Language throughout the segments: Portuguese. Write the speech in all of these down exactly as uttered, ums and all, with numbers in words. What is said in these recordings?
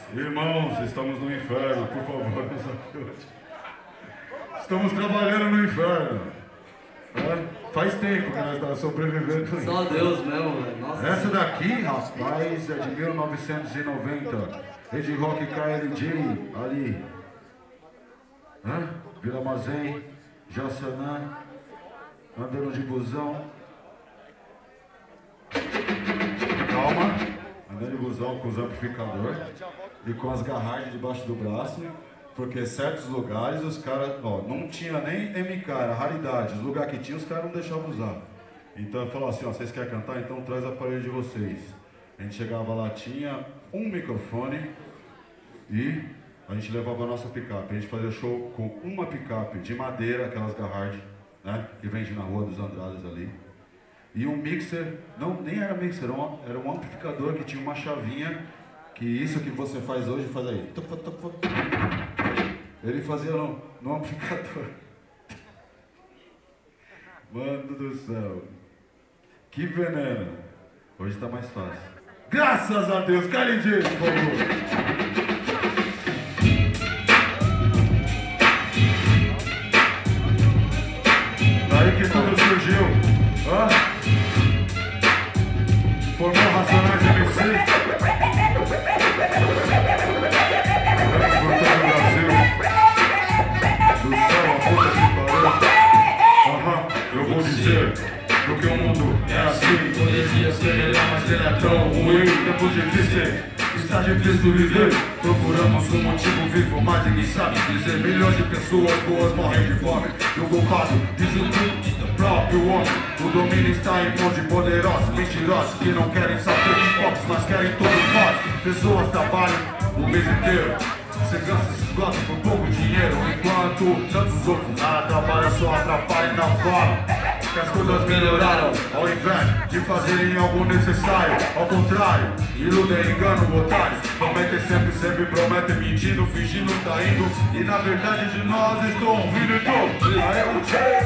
Irmãos, estamos no inferno, por favor, nos ajude. Estamos trabalhando no inferno. É? Faz tempo que nós estamos sobrevivendo. Só Deus mesmo, velho. Nossa. Essa daqui, rapaz, é de mil novecentos e noventa. Ed Rock K L J, ali. Hã? Vila Mazém, Jaçanã, andando de busão. Calma, andando de busão com os amplificadores e com as garragens debaixo do braço. Porque certos lugares os caras, ó, não tinha nem M K, era raridade. Os lugares que tinha os caras não deixavam usar. Então eu falava assim, ó, vocês querem cantar? Então traz o aparelho de vocês. A gente chegava lá, tinha um microfone e a gente levava a nossa picape. A gente fazia show com uma picape de madeira, aquelas garrard, né, que vende na Rua dos Andrades ali. E um mixer, não, nem era mixer, era um, era um amplificador que tinha uma chavinha, que isso que você faz hoje, faz aí. Ele fazia no, no amplificador. Mano do céu. Que veneno. Hoje tá mais fácil. Graças a Deus. K L J, por favor. Daí que tudo surgiu. Hã? Formou Racionais M C. Porque o mundo é assim, poderia ser melhor, mas ele é tão ruim. Tempos difíceis, está difícil viver. Procuramos um motivo vivo, mas ninguém sabe dizer. Milhões de pessoas boas morrem de fome. E o culpado diz o tudo, o próprio homem. O domínio está em mãos de poderosos, mentirosos, que não querem saber de poucos, mas querem todos nós. Pessoas trabalham o mês inteiro, segurança se esgota por pouco dinheiro, enquanto tantos outros nada trabalham, só atrapalham e não falam que as coisas melhoraram, ao invés de fazerem algo necessário. Ao contrário, iludem, enganam otários. Prometem sempre, sempre prometem, mentindo, fingindo, tá indo. E na verdade de nós estão ouvindo e tudo. Aí eu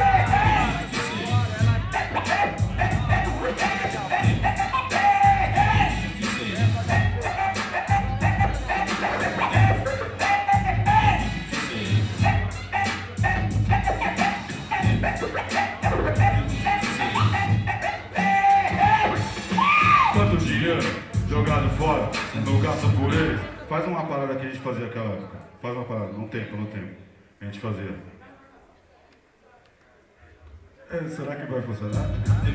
jogado fora, não gasta por ele. Faz uma parada que a gente fazia aquela época. Faz uma parada, no tempo, no tempo. A gente fazia. É, será que vai funcionar?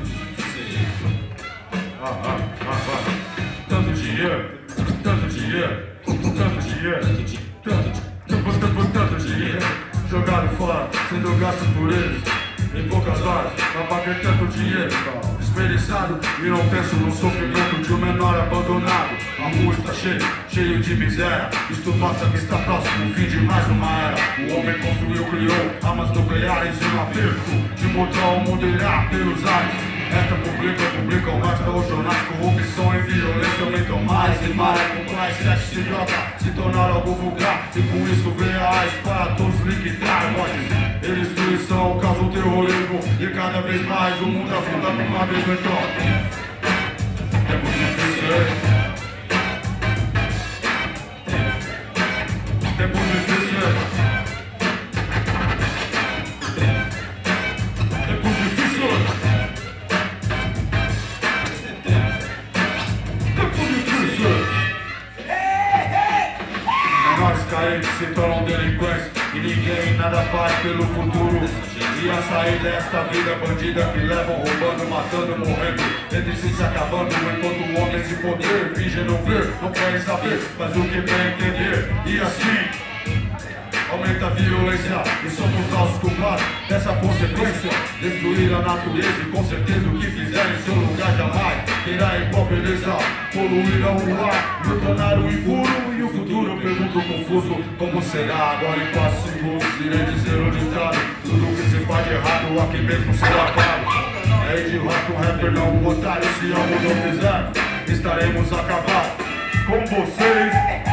Ah, ah, ah, vai. Tanto dinheiro, tanto dinheiro, tanto dinheiro, tanto, tanto, tanto, tanto dinheiro. Jogado fora, sendo gasto por eles. Em poucas horas, pra pagar tanto dinheiro, desperdiçado. E não penso no sofrimento de um menor abandonado. A rua está cheia, cheio de miséria. Isto mostra que está próximo o fim de mais uma era. O homem construiu, criou armas nucleares e um aperto de mostrar o mundo irá pelos ares. Esta publica, publicam mais para os jornais. Corrupção e violência aumentam mais e mais. Com mais sexo e droga se tornar algo vulgar. E com isso vem a AIDS para todos liquidar. Eles destruição, causam terrorismo. E cada vez mais o mundo afunda por uma vez no entorno. Tempos difíceis. Tempos difíceis. Se tornam delinquentes e ninguém nada faz pelo futuro. E a sair desta vida bandida que levam roubando, matando, morrendo, entre si se acabando. Enquanto o homem se poder finge não ver, não querem saber, mas o que quer entender. E assim aumenta a violência e somos nós culpados dessa consequência. Destruir a natureza e com certeza o que fizer em seu lugar jamais terá em qual beleza. Poluirão o ar, me tornaram impuro. E o futuro eu pergunto confuso, como será? Agora em quatro segundos irei dizer o ditado: tudo que se faz de errado aqui mesmo será claro. É de rock, um rapper não um otário. Se algo não fizer, estaremos acabados com vocês.